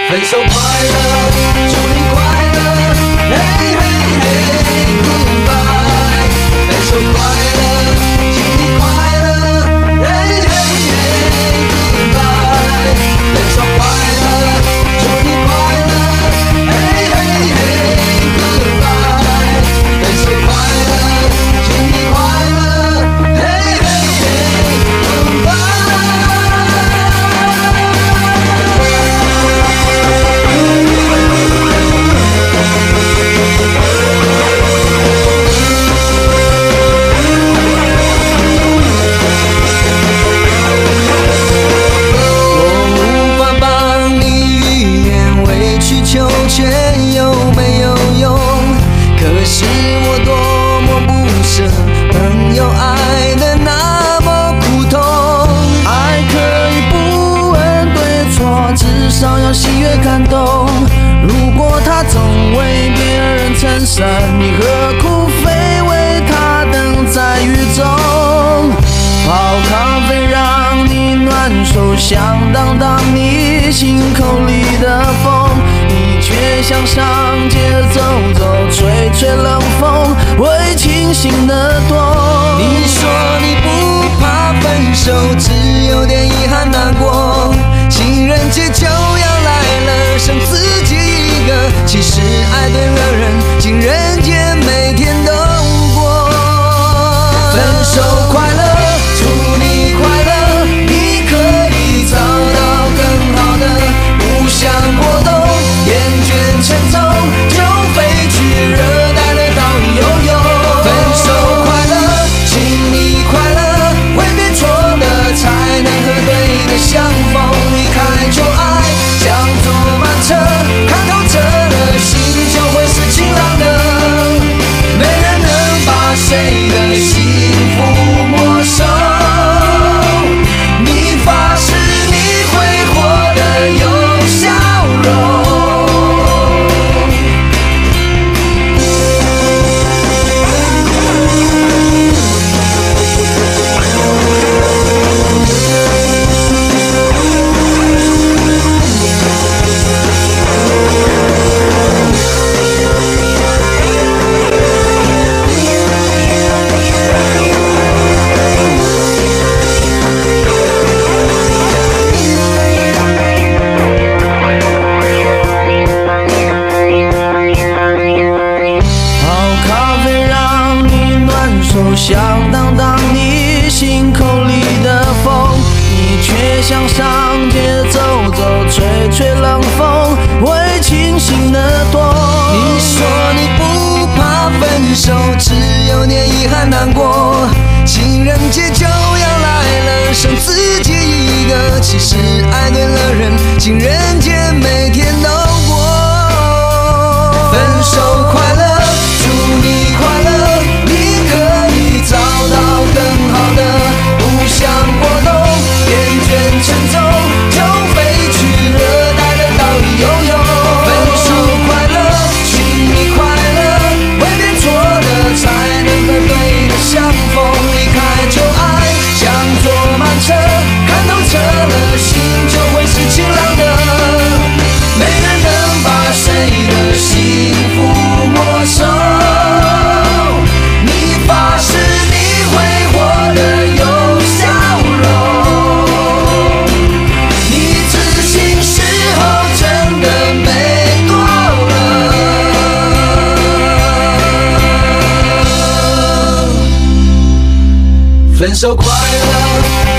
分手快乐，祝你快乐，嘿嘿嘿 ，Goodbye。分手快乐，祝你快乐，嘿嘿嘿 ，Goodbye。分手快乐，祝你快乐，嘿嘿嘿 ，Goodbye。分手快乐，祝你快乐，嘿嘿嘿 ，Goodbye。却有没有用？可是我多么不舍，朋友爱的那么苦痛。 爱可以不问对错，至少要喜悦感动。如果他总为别人撑伞，你何苦非为他等在雨中？泡咖啡让你暖手，想当你心口里的风，你却想上街走走，吹冷风，会清醒得多。 你说你不怕分手，只有点遗憾难过。情人节就要来了，剩自己一个。其实爱对了人，情人节每天都过。分手快乐，祝你快乐，你可以找到更好的。不想波动，厌倦沉重，就飞去热带的岛屿游泳。分手快乐，请你快乐，挥别错的才能和对的相逢。离开旧爱，像坐慢车，看透彻了，心就会是晴朗的。没人能把谁的幸福没收。你发誓你会活得有笑容。 想当你心口里的风，你却想上街走走，吹冷风，会清醒得多。 你说你不怕分手，只有点遗憾难过。情人节就要来了，剩自己一个。其实爱对了人，情人节每天都过。分手快乐，祝你快乐，你可以找到更好的。不想波动，厌倦沉重，就飞去热带的岛屿游泳。分手快乐，请你快乐，挥别错的才能和对的相逢。离开旧爱，像坐慢车，看透彻了，心就会是晴朗的。没人能把谁的幸福没收。你发誓你会活得有笑容。你自信时候真的美多了。分手快乐。